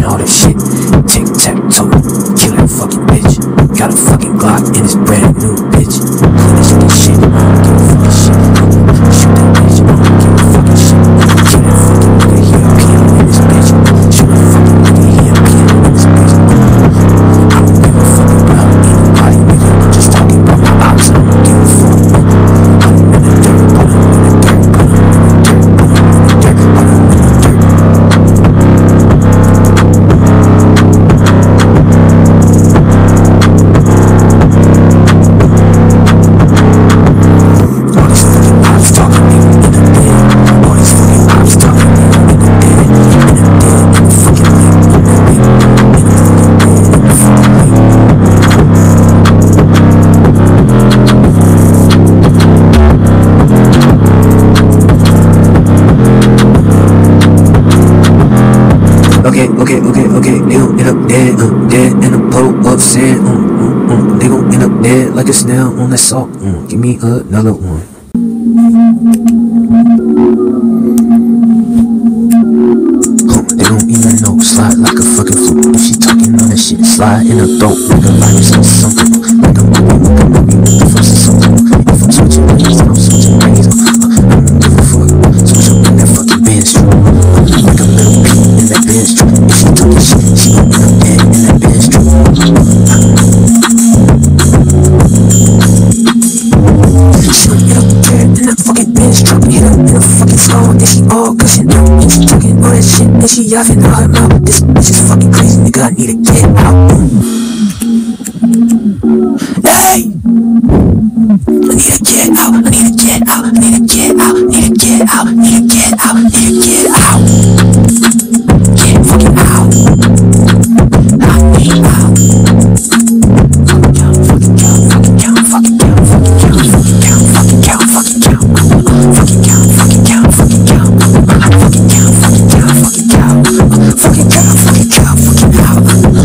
and all that shit. Tic-tac-toe, kill that fucking bitch. Got a fucking Glock in his brand new bitch. Clean as fucking shit, I don't give a fucking shit. Shoot that bitch, I don't give a fucking shit. Kill that fucking nigga, he a piano in this bitch. Shoot that fucking nigga, he a piano in this bitch. I don't give a fuck about anybody, nigga. I'm just talking about my ops, I don't give a fuck. Put him in the dirt, put him in the dirt, put him in the dirt, put him in the dirt, put him in the dirt. All these fucking ops talking, nigga, in the bed. All these fucking ops talking, nigga, in the bed. In the bed, in the fucking lake, in the lake, in the fucking bed, in the fucking lake. Okay, they gon' end up dead in a puddle upset, they gon' end up dead like a snail on that salt, give me another one. They don't even know, slide like a fucking flute, if she talking on that shit, slide in her throat, like a virus or something, like a movie with the movie with the first or something, if I'm switching lanes, then I'm switching lanes, I don't give a fuck, switch up in that fucking bench, like a little pea in that bench, if she talking shit, she gon' end up dead in that bench, she gon' end up dead in that fucking bench, hit her in the fucking skull, then she all gushing out, and she talking all that shit, and she yapping out her mouth, this bitch is fucking crazy, nigga, I need to get out, hey! I need to get out, I need to get out, I need to get out, I need to get out, I need to get out, I need to get out. Get fucking out. I need out. Fucking count, fucking count, fucking count, fucking count, fucking count, fucking count, fucking count, fucking count, fucking count, fucking count, fucking count, fucking count, fucking count, fucking count, fucking count, fucking count, fucking out.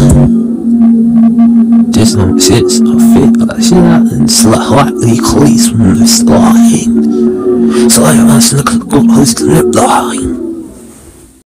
This no sits a fit and slightly clean from the slime. So I asked the cook who's the line.